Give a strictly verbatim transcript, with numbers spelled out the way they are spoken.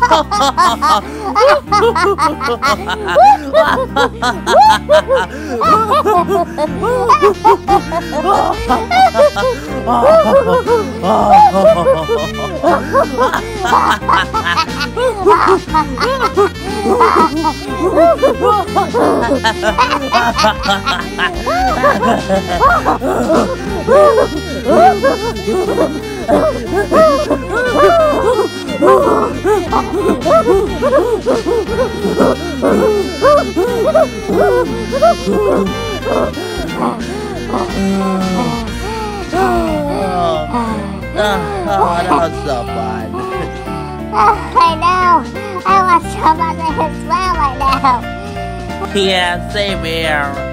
Oh, that was so fun. I know. I want some of this as well right now. Yeah, same here.